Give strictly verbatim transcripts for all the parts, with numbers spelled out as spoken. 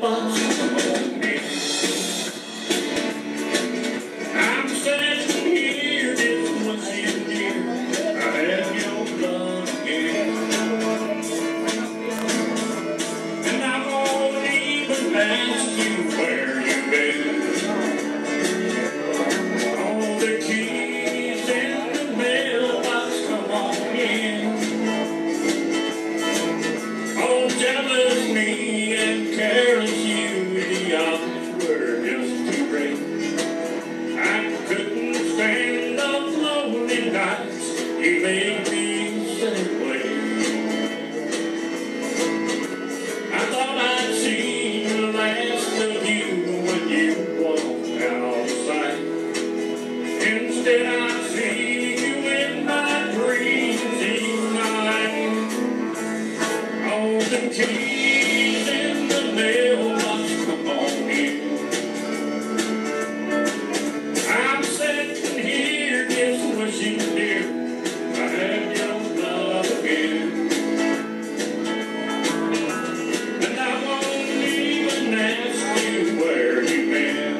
mailbox, come on in. I'm standing here just wishing, dear, I have your love again. And I won't even ask you where you've been. All the keys in the mailbox, come on in. Oh, jealous me and careless you, the odds were just too great. I couldn't stand those lonely nights, you made me stay away. I thought I'd seen the last of you when you walked out of sight. Instead I see you in my dreams each night. Oh, the keys in the mailbox, come on in. I'm sitting here just wishing, dear, I had your love again. And I won't even ask you where you've been.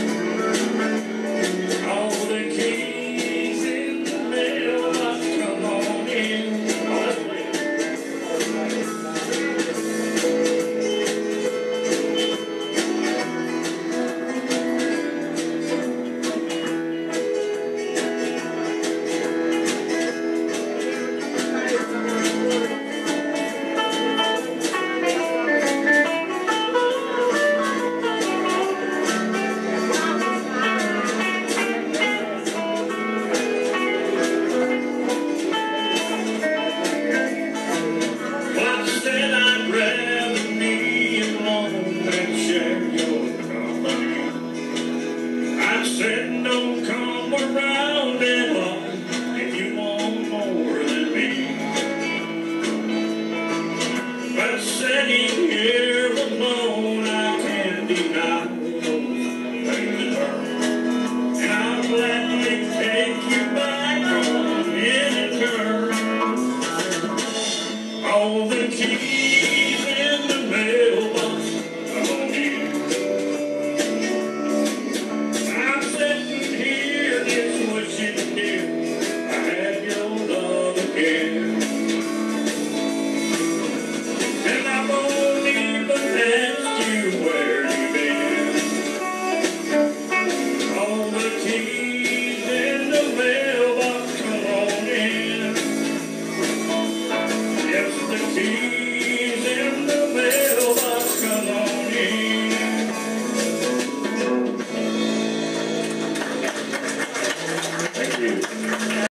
All the keys in the mailbox, come on in. Oh, that's weird. Said I'd rather be alone than share your company. I said don't come around at all if you want more than me. But sitting here alone, I can't deny those things that hurt. And I'll gladly take you back on any turn. All the keys in the mailbox, come on in. I'm sitting here just wishing, dear, I had your love again. And I won't even ask you where you've been. All the keys in the mailbox, come on in. Yes, the keys in the mailbox, come on in. Thank you.